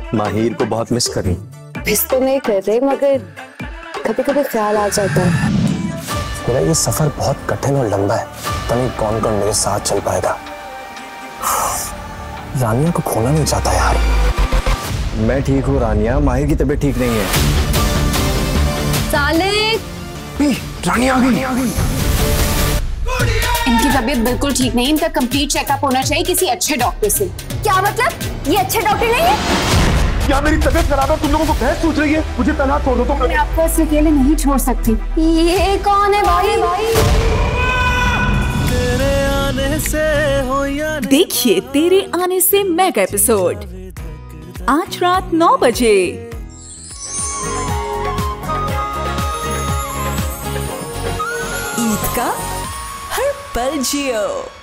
माहिर को बहुत मिस कर रही। मिस तो नहीं कर रही, मगर कभी कभी ख्याल आ जाता है। मेरा ये सफर बहुत कठिन और लंबा है, पता नहीं कौन कौन मेरे साथ चल पाएगा। रानिया को खोना नहीं चाहता यार। मैं ठीक हूँ रानिया, माहिर की तबीयत ठीक नहीं है। रानिया आ गई। इनकी तबीयत बिल्कुल ठीक नहीं, इनका कंप्लीट चेकअप होना चाहिए किसी अच्छे डॉक्टर से। क्या मतलब? ये अच्छे डॉक्टर नहीं है? क्या मेरी तबीयत खराब है? तुम लोगों को बहस पूछ रही है? मुझे तनहा छोड़ दो तुम। मैं आपको ऐसे अकेले नहीं छोड़ सकती। ये कौन है भाई? देखिए तेरे आने से मेगा एपिसोड आज रात 9 बजे। ईद का हर पल जियो।